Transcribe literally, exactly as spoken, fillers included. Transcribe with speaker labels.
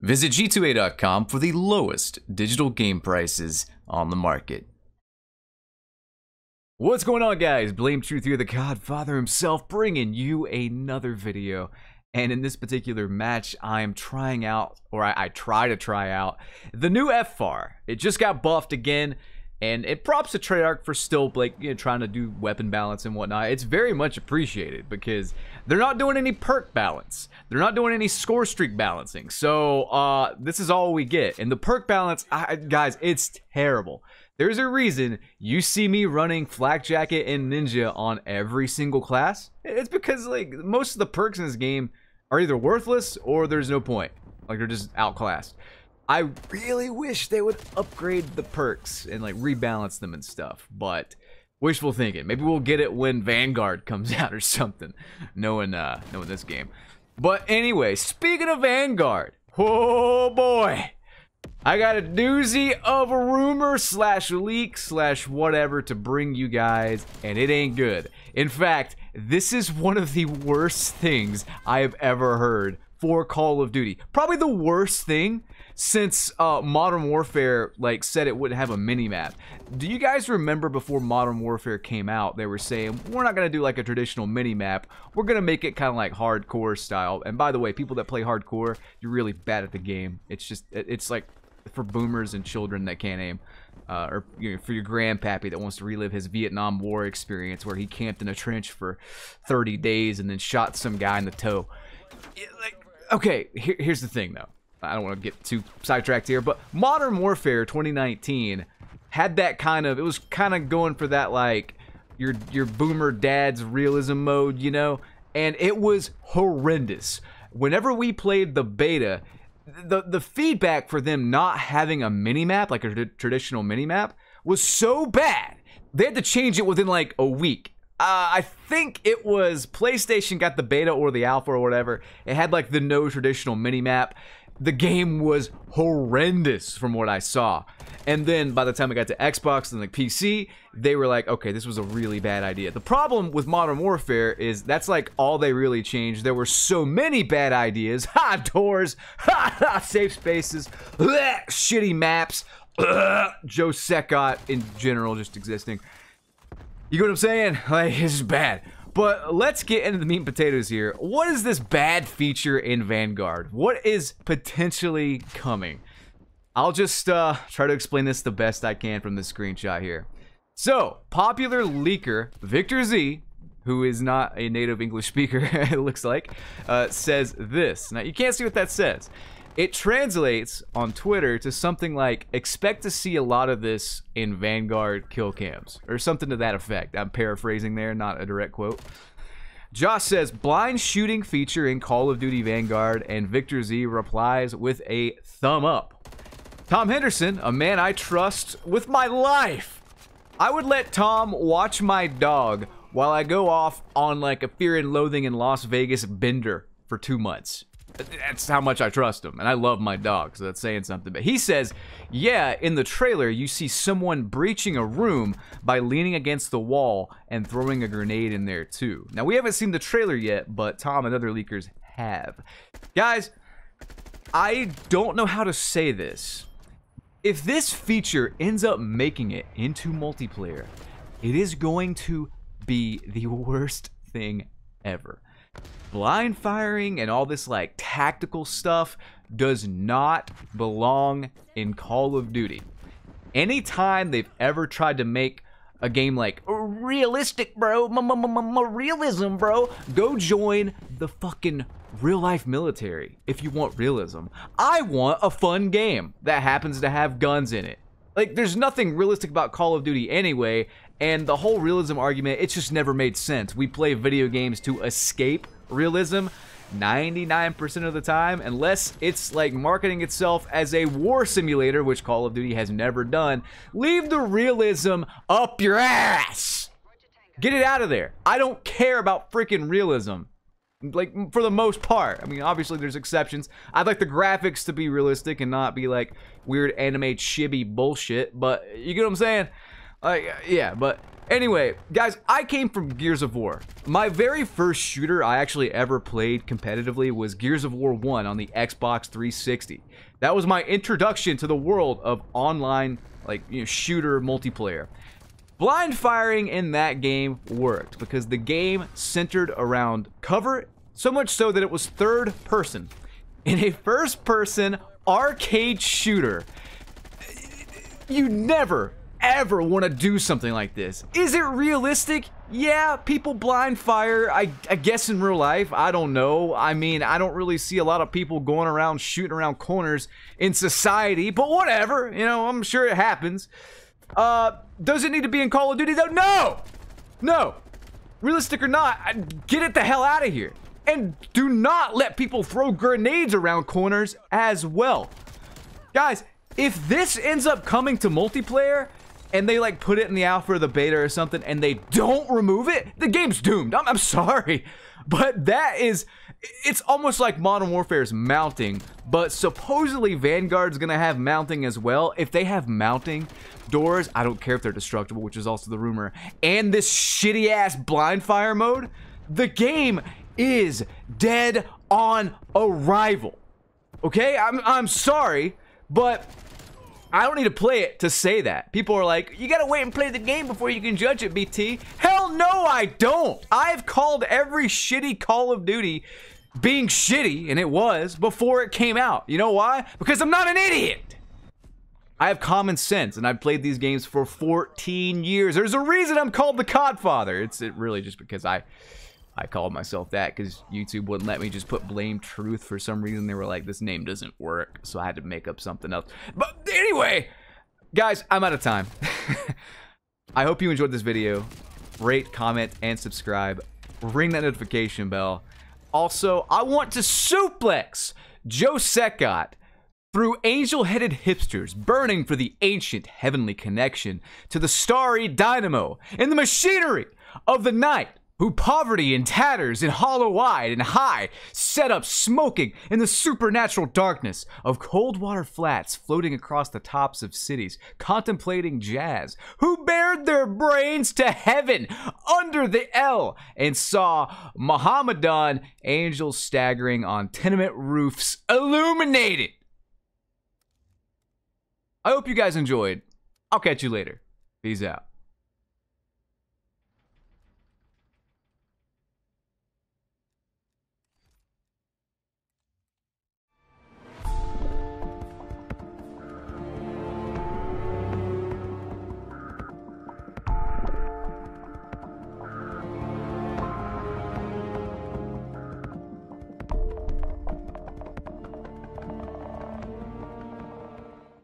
Speaker 1: Visit G two A dot com for the lowest digital game prices on the market. What's going on, guys? Blame Truth here, the Godfather himself, bringing you another video. And in this particular match, I am trying out, or I, I try to try out, the new F V A R. It just got buffed again, and it props to Treyarch for still like you know, trying to do weapon balance and whatnot. It's very much appreciated because they're not doing any perk balance. They're not doing any score streak balancing. So uh, this is all we get. And the perk balance, I, guys, it's terrible. There's a reason you see me running Flak Jacket and Ninja on every single class. It's because like most of the perks in this game are either worthless or there's no point. Like they're just outclassed. I really wish they would upgrade the perks and like rebalance them and stuff, but wishful thinking. Maybe we'll get it when Vanguard comes out or something, knowing uh, knowing this game. But anyway, speaking of Vanguard, oh boy, I got a doozy of a rumor slash leak slash whatever to bring you guys, and it ain't good. In fact, this is one of the worst things I have ever heard for Call of Duty. Probably the worst thing since uh, Modern Warfare like said it wouldn't have a mini-map. Do you guys remember before Modern Warfare came out, they were saying, we're not going to do like a traditional mini-map, we're going to make it kind of like hardcore style. And by the way, people that play hardcore, you're really bad at the game. It's just, it's like for boomers and children that can't aim. Uh, or you know, for your grandpappy that wants to relive his Vietnam War experience where he camped in a trench for thirty days and then shot some guy in the toe. It, like, okay, here, here's the thing though. I don't want to get too sidetracked here, but Modern Warfare twenty nineteen had that kind of, it was kind of going for that like your your boomer dad's realism mode, you know, and it was horrendous. Whenever we played the beta, the the feedback for them not having a mini-map, like a traditional mini-map, was so bad, they had to change it within like a week. Uh, I think it was PlayStation got the beta or the alpha or whatever. It had like the no traditional mini-map. The game was horrendous from what I saw. And then by the time it got to Xbox and like P C, they were like, okay, this was a really bad idea. The problem with Modern Warfare is that's like all they really changed. There were so many bad ideas. Ha, doors. Ha, ha, safe spaces. Blech, shitty maps. Ugh, Joe Secott in general just existing. You get what I'm saying? Like, it's just bad. But let's get into the meat and potatoes here. What is this bad feature in Vanguard? What is potentially coming? I'll just uh, try to explain this the best I can from this screenshot here. So, popular leaker Victor Z, who is not a native English speaker, it looks like, uh, says this. Now, you can't see what that says. It translates on Twitter to something like, expect to see a lot of this in Vanguard kill cams, or something to that effect. I'm paraphrasing there, not a direct quote. Josh says, blind shooting feature in Call of Duty Vanguard, and Victor Z replies with a thumb up. Tom Henderson, a man I trust with my life. I would let Tom watch my dog while I go off on like a Fear and Loathing in Las Vegas bender for two months. That's how much I trust him, and I love my dog, so that's saying something. But he says, yeah, in the trailer, you see someone breaching a room by leaning against the wall and throwing a grenade in there, too. Now, we haven't seen the trailer yet, but Tom and other leakers have. Guys, I don't know how to say this. If this feature ends up making it into multiplayer, it is going to be the worst thing ever. Blind firing and all this like tactical stuff does not belong in Call of Duty. Anytime they've ever tried to make a game like realistic, bro, realism, bro, go join the fucking real life military if you want realism. I want a fun game that happens to have guns in it. Like, there's nothing realistic about Call of Duty anyway, and the whole realism argument, it's just never made sense. We play video games to escape realism ninety-nine percent of the time, unless it's like marketing itself as a war simulator, which Call of Duty has never done. Leave the realism up your ass. Get it out of there. I don't care about freaking realism. Like, for the most part. I mean, obviously there's exceptions. I'd like the graphics to be realistic and not be like weird anime chibi bullshit, but you get what I'm saying? Like, uh, yeah, but anyway, guys, I came from Gears of War. My very first shooter I actually ever played competitively was Gears of War one on the Xbox three sixty. That was my introduction to the world of online, like, you know, shooter multiplayer. Blind firing in that game worked because the game centered around cover, so much so that it was third person. In a first person arcade shooter, you never ever want to do something like this. Is it realistic? Yeah, people blind fire, I, I guess in real life. I don't know. I mean, I don't really see a lot of people going around shooting around corners in society, but whatever. You know, I'm sure it happens. Uh, does it need to be in Call of Duty though? No! No! Realistic or not, get it the hell out of here. And do not let people throw grenades around corners as well. Guys, if this ends up coming to multiplayer, and they like put it in the alpha or the beta or something, and they don't remove it, the game's doomed. I'm, I'm sorry, but that is, it's almost like Modern Warfare's mounting, but supposedly Vanguard's gonna have mounting as well. If they have mounting doors, I don't care if they're destructible, which is also the rumor, and this shitty ass blind fire mode, the game is dead on arrival. Okay, I'm, I'm sorry, but I don't need to play it to say that. People are like, you gotta wait and play the game before you can judge it, B T. Hell no, I don't. I've called every shitty Call of Duty being shitty, and it was, before it came out. You know why? Because I'm not an idiot. I have common sense, and I've played these games for fourteen years. There's a reason I'm called the Codfather. It's it really just because I... I called myself that because YouTube wouldn't let me just put Blame Truth for some reason. They were like, this name doesn't work, so I had to make up something else. But anyway, guys, I'm out of time. I hope you enjoyed this video. Rate, comment, and subscribe. Ring that notification bell. Also, I want to suplex Joe Secott through angel-headed hipsters burning for the ancient heavenly connection to the starry dynamo and the machinery of the night, who poverty and tatters and hollow-eyed and high set up smoking in the supernatural darkness of cold water flats floating across the tops of cities, contemplating jazz, who bared their brains to heaven under the L and saw Mohammedan angels staggering on tenement roofs illuminated. I hope you guys enjoyed. I'll catch you later. Peace out.